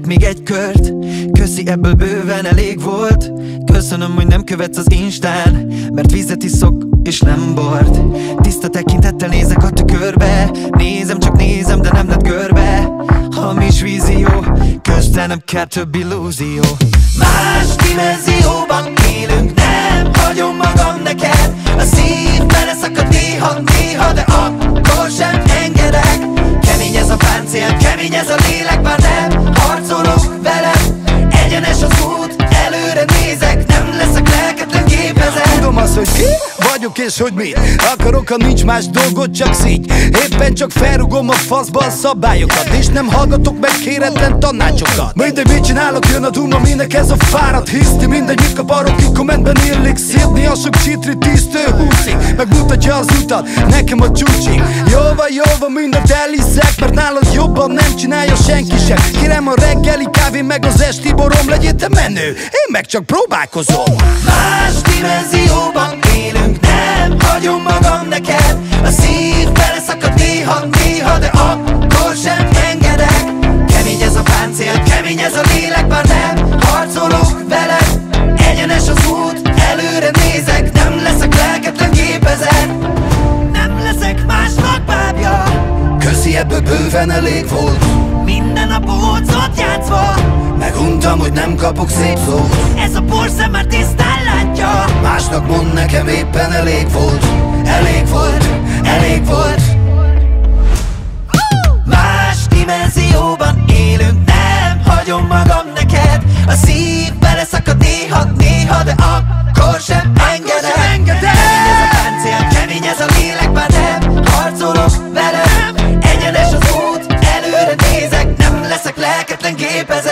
Fussunk még egy kört, köszi, ebből bőven elég volt. Köszönöm, hogy nem követsz az Instán, mert vizet iszok és nem bort. Tiszta tekintettel nézek a tükörbe, nézem, csak nézem, de nem lett görbe. Hamis vízió, közben nem kell több illúzió. Más dimenzióban élünk, nem hagyom magam neked. A szív beleszakad néha, de akkor sem engedek. Kemény ez a páncél, kemény ez a lélek, már nem harcolok veled. Egyenes az út, előre nézek, nem leszek lelketlen gépezet. Tudom azt, hogy ki vagyok és hogy mit akarok, ha nincs más dolgot, csak szígy. Éppen csak felrugom a faszba a szabályokat, és nem hallgatok meg kéretlen tanácsokat. Mindegy, mit csinálok, jön a duma, minek ez a fáradt hiszti. Mindegy, mit kaparok, ki kommentben illik szívni. A sok csitri 10-től 20-ig megmutatja az utat, nekem a csúcsig. Jól van, mindent elhiszek, mert nálad jobban nem csinálja senki sem. Kérem a reggeli kávé meg az esti borom, legyél te menő, én meg csak próbálkozom. Más dimenzióban élünk, nem hagyom magam neked. A szív beleszakad néha, de akkor sem engedek. Kemény ez a páncél, kemény ez a lélek, már nem harcolok veled. Egyenes az út, előre nézek, nem leszek lelketlen gépezet. Nem leszek másnak bábja. Köszi, ebből bőven elég volt. Minden nap ócot játszva, Meguntam, hogy nem kapok szép szót. ez a porszem már tisztán látja. Másnak mond, nekem éppen elég volt. Elég volt. Más dimenzióban élünk, nem hagyom magam neked. A szív beleszakad néha, de akkor sem engedek. Kemény ez a páncél, kemény ez a lélek, már nem harcolok veled. Egyenes az út, előre nézek, nem leszek lelketlen gépezet.